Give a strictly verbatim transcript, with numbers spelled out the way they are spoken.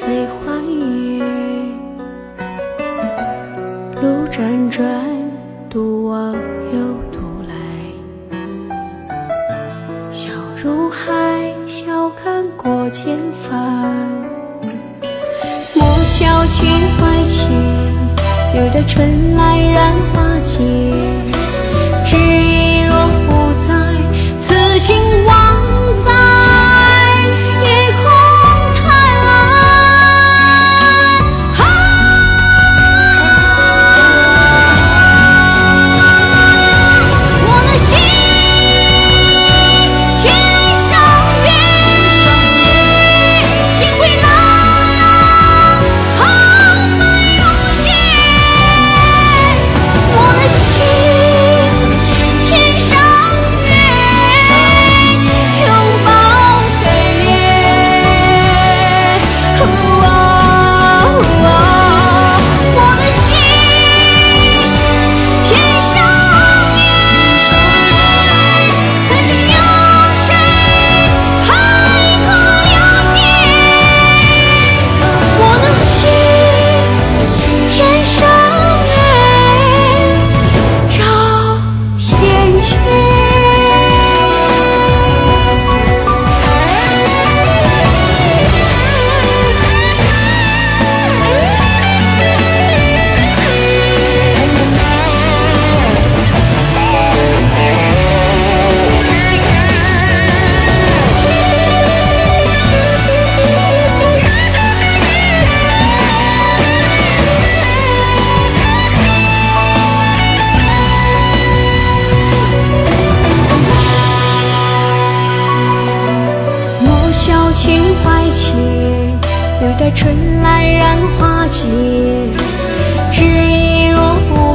随花叶。路辗转，独往又独来。笑如海，笑看过千帆。莫笑情怀浅，有的春来染花间。知意若不在，此情枉在夜空贪婪。啊，我的心天上月，心会荡漾，澎湃涌现。我的心天上月，拥抱黑夜。哦哦我的心天上月，此心有谁还可了解？我的心天上月，照天阙。莫笑情怀浅，有待春来染花间。知意若不